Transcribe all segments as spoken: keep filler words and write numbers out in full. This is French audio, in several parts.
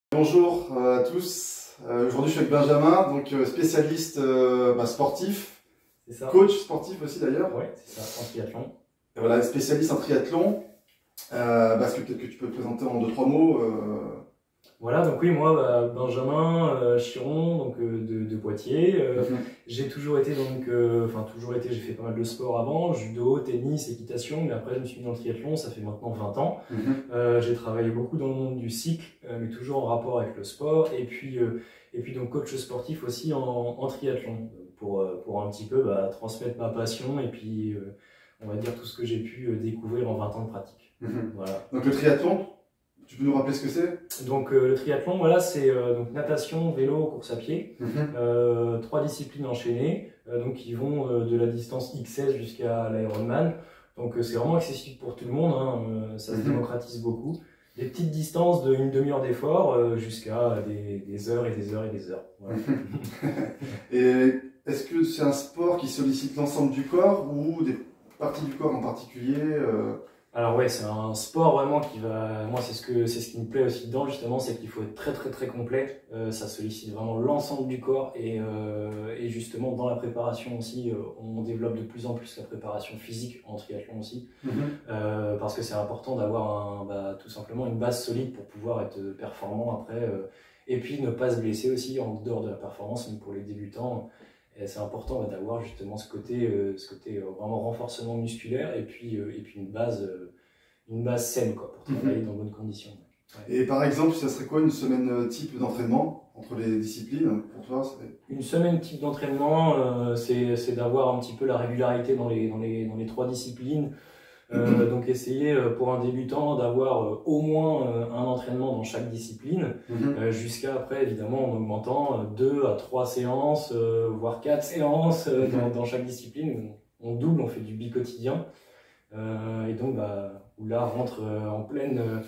Bonjour à tous, euh, aujourd'hui je suis avec Benjamin, donc euh, spécialiste euh, bah, sportif, coach sportif aussi d'ailleurs. Oui, c'est ça, en triathlon. Et voilà, spécialiste en triathlon, euh, bah, est-ce que peut-être que tu peux te présenter en deux trois mots euh... Voilà, donc oui, moi, bah, Benjamin euh, Chiron, donc euh, de, de Poitiers. Euh, mm-hmm. J'ai toujours été, donc, euh, enfin toujours été, j'ai fait pas mal de sport avant, judo, tennis, équitation, mais après je me suis mis dans le triathlon, ça fait maintenant vingt ans. Mm-hmm. euh, j'ai travaillé beaucoup dans le monde du cycle, euh, mais toujours en rapport avec le sport, et puis, euh, et puis donc coach sportif aussi en, en triathlon, pour, pour un petit peu bah, transmettre ma passion, et puis euh, on va dire tout ce que j'ai pu découvrir en vingt ans de pratique. Mm-hmm. Voilà. Donc le triathlon, tu peux nous rappeler ce que c'est? Donc euh, le triathlon, voilà, c'est euh, donc natation, vélo, course à pied, mm-hmm. euh, trois disciplines enchaînées, euh, donc qui vont euh, de la distance X S jusqu'à l'Ironman. Donc euh, c'est vraiment accessible pour tout le monde, hein, euh, ça se mm-hmm. démocratise beaucoup. Des petites distances de une demi-heure d'effort euh, jusqu'à des, des heures et des heures et des heures. Voilà. Et est-ce que c'est un sport qui sollicite l'ensemble du corps ou des parties du corps en particulier euh... Alors ouais, c'est un sport vraiment qui va, moi c'est ce que c'est ce qui me plaît aussi dedans justement, c'est qu'il faut être très très très complet. Euh, ça sollicite vraiment l'ensemble du corps et, euh, et justement dans la préparation aussi, euh, on développe de plus en plus la préparation physique en triathlon aussi, mm-hmm. euh, parce que c'est important d'avoir un, bah, tout simplement une base solide pour pouvoir être performant après, euh, et puis ne pas se blesser aussi en dehors de la performance, même pour les débutants. C'est important bah, d'avoir justement ce côté, euh, ce côté euh, vraiment renforcement musculaire et puis, euh, et puis une, base, euh, une base saine quoi, pour travailler mm-hmm. dans de bonnes conditions. Ouais. Et par exemple, ça serait quoi une semaine type d'entraînement entre les disciplines pour toi? Serait... Une semaine type d'entraînement, euh, c'est d'avoir un petit peu la régularité dans les, dans les, dans les trois disciplines. Euh, mm-hmm. Donc essayer euh, pour un débutant d'avoir euh, au moins euh, un entraînement dans chaque discipline, mm-hmm. euh, jusqu'à après évidemment en augmentant euh, deux à trois séances, euh, voire quatre séances euh, mm-hmm. dans, dans chaque discipline. On, on double, on fait du bi-quotidien, euh, et donc bah, où là rentre euh, en pleine euh,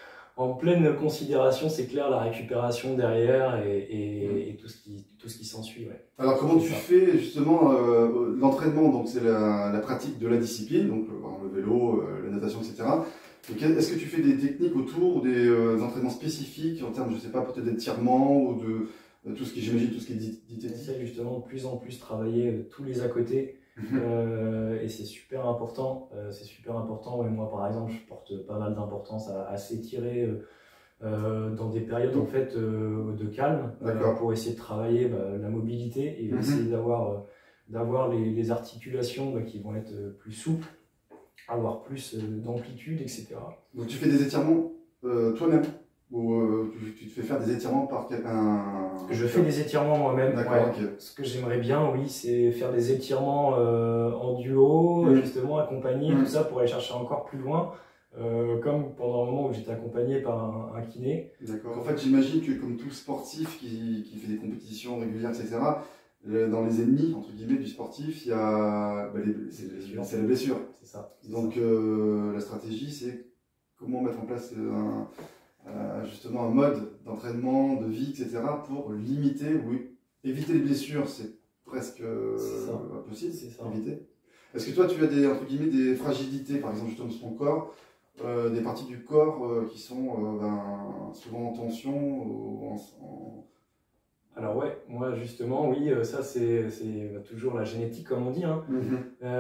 en pleine considération, c'est clair, la récupération derrière et, et, mmh. et tout ce qui, tout ce qui s'ensuit. Ouais. Alors comment tu ça. fais justement euh, l'entraînement? Donc c'est la, la pratique de la discipline, donc le, le vélo, euh, la natation, et cetera. Est-ce que tu fais des techniques autour, des euh, entraînements spécifiques en termes, je sais pas, peut-être d'étirement ou de, de tout ce qui, j'imagine, tout ce qui est diététique? J'essaie justement de plus en plus travailler euh, tous les à côté. Euh, et c'est super important, euh, c'est super important. Et moi, par exemple, je porte pas mal d'importance à, à s'étirer euh, euh, dans des périodes en fait euh, de calme, euh, pour essayer de travailler bah, la mobilité et mm-hmm. essayer d'avoir euh, d'avoir les, les articulations bah, qui vont être plus souples, avoir plus euh, d'amplitude, et cetera. Donc tu fais des étirements euh, toi-même? Ou euh, tu, tu te fais faire des étirements par quelqu'un? Je fais des étirements moi-même. Ouais. Okay. Ce que j'aimerais bien, oui, c'est faire des étirements euh, en duo, mmh. justement accompagné, mmh. tout ça pour aller chercher encore plus loin. Euh, comme pendant un moment où j'étais accompagné par un, un kiné. D'accord. En fait, j'imagine que comme tout sportif qui, qui fait des compétitions régulières, et cetera, dans les ennemis, entre guillemets, du sportif, il y a bah, c'est la blessure. C'est ça. Donc ça. Euh, la stratégie, c'est comment mettre en place un... Euh, justement un mode d'entraînement, de vie, et cetera pour limiter, oui, éviter les blessures, c'est presque euh, impossible, c'est ça. Éviter. Est-ce que toi tu as des, entre guillemets, des fragilités, par exemple justement sur ton corps, euh, des parties du corps euh, qui sont euh, ben, souvent en tension ou en, en... Alors ouais, moi justement, oui, ça c'est toujours la génétique comme on dit. Hein. Mm-hmm.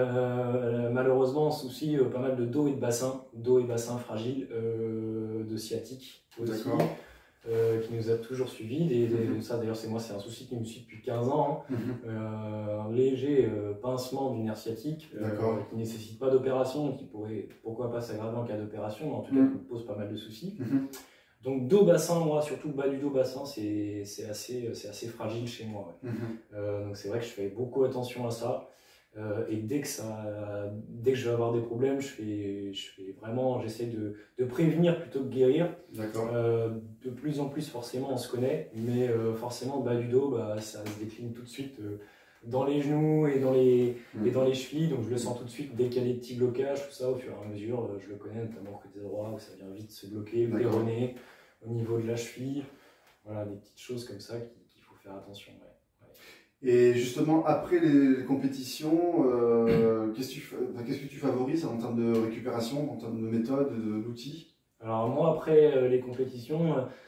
euh, malheureusement, on soucie euh, pas mal de dos et de bassin, dos et bassin fragiles, euh, de sciatique aussi, euh, qui nous a toujours suivis. Des, des, mm-hmm. Ça d'ailleurs, c'est moi, c'est un souci qui me suit depuis quinze ans. Hein. Mm-hmm. euh, un léger euh, pincement du nerf sciatique, euh, qui ne nécessite pas d'opération, qui pourrait pourquoi pas s'aggraver en cas d'opération, mais en tout cas, mm-hmm. qui me pose pas mal de soucis. Mm-hmm. Donc dos bassin, moi surtout le bas du dos bassin, c'est assez, assez fragile chez moi. Ouais. Mm-hmm. euh, donc c'est vrai que je fais beaucoup attention à ça. Euh, et dès que, ça, dès que je vais avoir des problèmes, je fais, je fais vraiment, j'essaie de, de prévenir plutôt que guérir. Euh, de plus en plus forcément on se connaît, mais euh, forcément le bas du dos, bah, ça se décline tout de suite euh, dans les genoux et dans les, mmh. et dans les chevilles, donc je le sens tout de suite dès qu'il y a des petits blocages, tout ça au fur et à mesure, je le connais notamment côté droit où ça vient vite se bloquer, le péroné, au niveau de la cheville, voilà des petites choses comme ça qu'il qu'il faut faire attention. Ouais. Ouais. Et justement après les, les compétitions, euh, qu'est-ce que, enfin, qu'est-ce que tu favorises en termes de récupération, en termes de méthode, d'outils? Alors moi après euh, les compétitions, euh,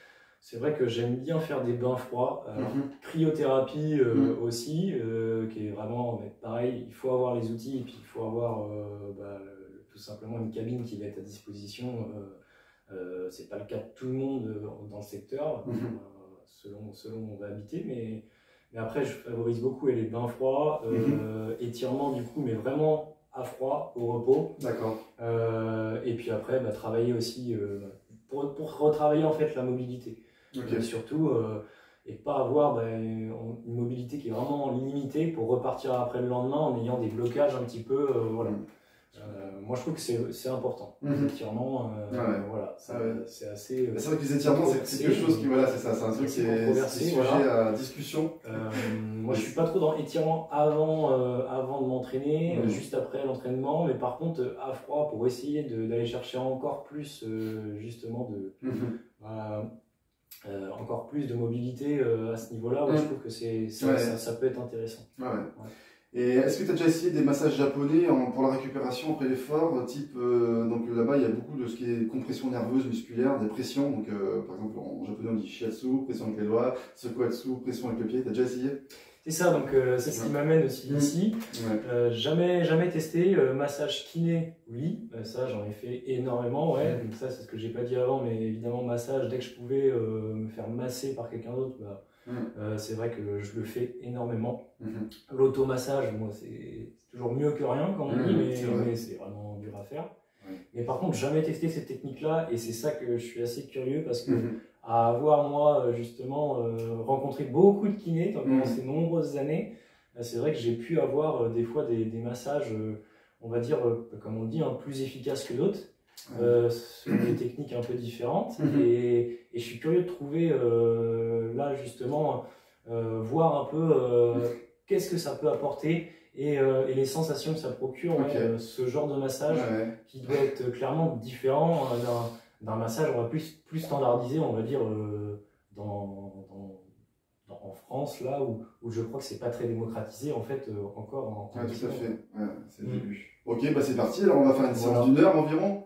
c'est vrai que j'aime bien faire des bains froids. Alors, Mm-hmm. cryothérapie euh, Mm. aussi, euh, qui est vraiment mais pareil, il faut avoir les outils et puis il faut avoir euh, bah, le- tout simplement une cabine qui va être à disposition. Euh, euh, c'est pas le cas de tout le monde euh, dans le secteur, Mm-hmm. euh, selon, selon où on va habiter, mais, mais après je favorise beaucoup et les bains froids, euh, étirements du coup, mais vraiment à froid, au repos. D'accord. Euh, et puis après, bah, travailler aussi euh, pour, pour retravailler en fait la mobilité. Ok. Et surtout, euh, et pas avoir bah, une mobilité qui est vraiment limitée pour repartir après le lendemain en ayant des blocages un petit peu. Euh, voilà. Mm. Euh, moi, je trouve que c'est c'est important. Mhm. Les étirements, euh, Ouais. voilà, c'est Ah ouais. c'est assez. euh, C'est vrai que les étirements, c'est c'est quelque chose qui, voilà, c'est ça, c'est un truc qui C'est est, controversé, qui est sujet voilà. à discussion. Euh, moi, je suis pas trop dans étirement avant, euh, avant de m'entraîner, Mhm. euh, juste après l'entraînement, mais par contre euh, à froid pour essayer de- d'aller chercher encore plus, euh, justement, de, Mhm. voilà, euh, encore plus de mobilité euh, à ce niveau-là. Ouais, Mhm. je trouve que c'est ça, Ouais. ça, ça peut être intéressant. Ouais, ouais. Et est-ce que tu as déjà essayé des massages japonais en- pour la récupération après l'effort, type, euh, donc là-bas il y a beaucoup de ce qui est compression nerveuse, musculaire, des pressions, donc euh, par exemple en japonais on dit shiatsu, pression avec les doigts, sekoatsu, pression avec le pied, tu as déjà essayé? C'est ça, donc euh, c'est ce qui m'amène aussi Mhm. ici. Ouais. Euh, jamais, jamais testé. Euh, massage kiné, oui, euh, ça j'en ai fait énormément, ouais. Donc ça c'est ce que j'ai pas dit avant, mais évidemment massage, dès que je pouvais euh, me faire masser par quelqu'un d'autre, bah, Mhm. euh, c'est vrai que je le fais énormément. Mhm. L'automassage, moi c'est toujours mieux que rien comme on Mhm, dit, mais c'est vrai. mais c'est vraiment dur à faire. Ouais. Mais par contre jamais testé cette technique-là et c'est ça que je suis assez curieux parce que Mhm. à avoir moi euh, justement euh, rencontré beaucoup de kinés pendant Mhm. ces nombreuses années, euh, c'est vrai que j'ai pu avoir euh, des fois des, des massages, euh, on va dire, euh, comme on dit, hein, plus efficaces que d'autres, euh, sur des techniques un peu différentes. Mhm. Et, et je suis curieux de trouver euh, là justement, euh, voir un peu euh, qu'est-ce que ça peut apporter et, euh, et les sensations que ça procure, ouais, Ok. euh, ce genre de massage Ouais. qui doit être clairement différent euh, d'un d'un massage, on va plus, plus standardisé, on va dire, euh, dans, dans, dans- en France, là, où, où je crois que c'est pas très démocratisé, en fait, euh, encore en, en Ouais, tout à Occident. fait. Ouais, c'est le Mhm. début. Ok, bah c'est parti, alors on va faire une séance Voilà. d'une heure environ.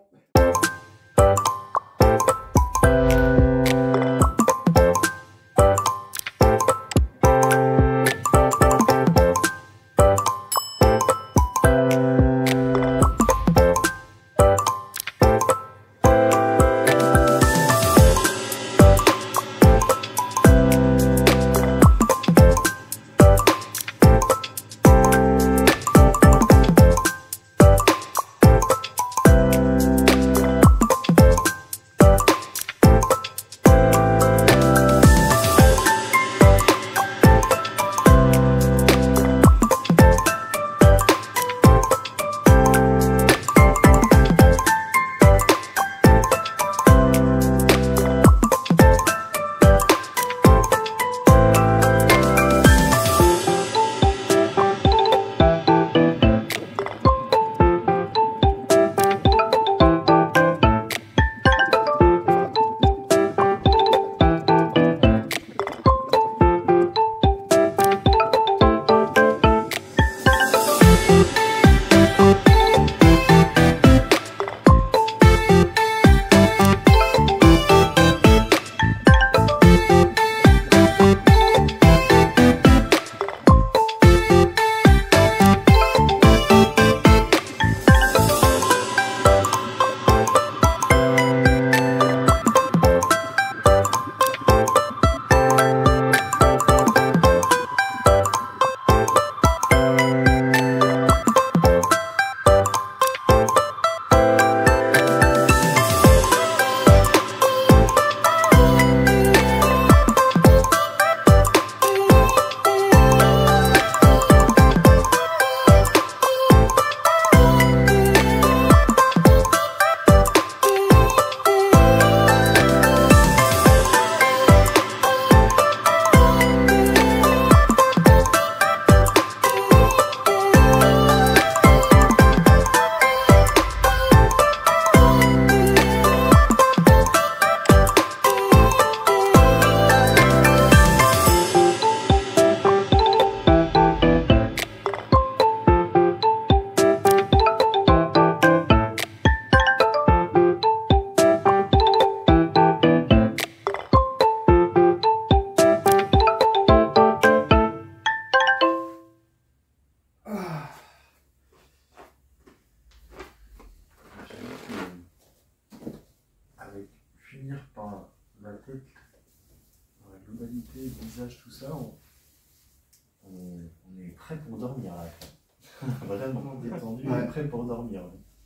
finir par la tête, par la globalité, le visage, tout ça, on, on, on est prêt pour dormir là. Vraiment détendu ouais. et prêt pour dormir.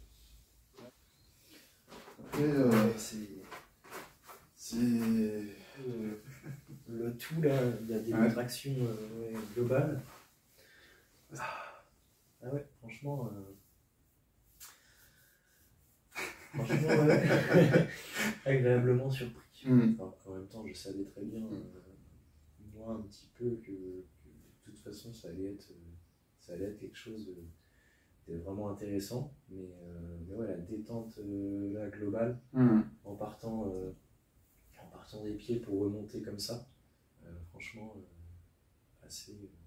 Après, euh, c'est. c'est. Euh, le tout là, il y a des ouais. contractions euh, ouais, globales. Ah ouais, franchement. Euh... Franchement, ouais. Agréablement surpris. Mm. Alors, en même temps, je savais très bien, euh, moi, un petit peu, que, que de toute façon, ça allait être, ça allait être quelque chose de, de vraiment intéressant. Mais, euh, mais ouais, la détente euh, là, globale, Mm. en partant, euh, en partant des pieds pour remonter comme ça, euh, franchement, euh, assez.